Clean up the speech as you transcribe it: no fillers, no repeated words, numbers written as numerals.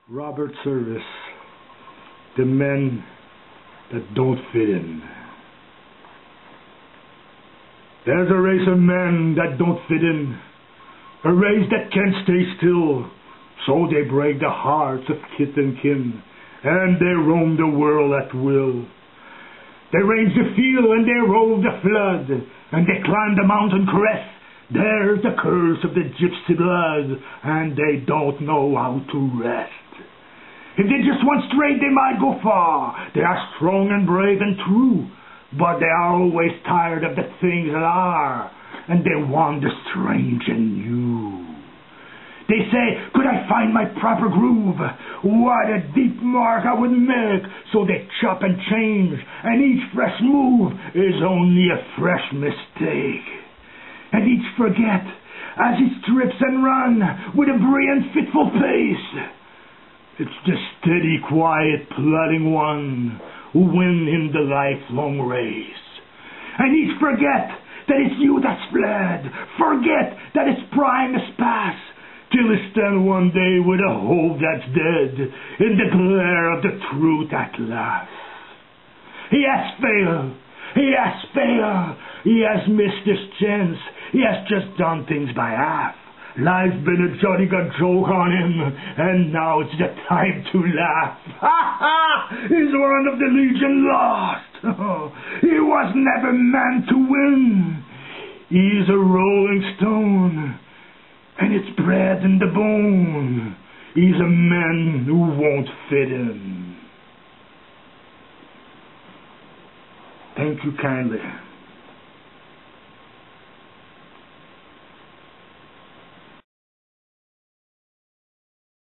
Robert Service, the men that don't fit in. There's a race of men that don't fit in, a race that can't stay still, so they break the hearts of kith and kin, and they roam the world at will. They range the field and they rove the flood, and they climb the mountain crest. There's the curse of the gypsy blood, and they don't know how to rest. If they just went straight, they might go far. They are strong and brave and true, but they are always tired of the things that are, and they want the strange and new. They say, could I find my proper groove? What a deep mark I would make. So they chop and change, and each fresh move is only a fresh mistake. And each forget, as he strips and run with a brilliant fitful pace. It's the steady, quiet, plodding one who win in the lifelong race. And each forget that it's you that's fled, forget that its prime is past, till he stand one day with a hope that's dead in the glare of the truth at last. He has failed. He has failed. He has missed his chance. He has just done things by half. Life's been a jolly good joke on him, and now it's the time to laugh. Ha ha! He's one of the legion lost. He was never meant to win. He's a rolling stone, and it's bred in the bone. He's a man who won't fit in. Thank you kindly.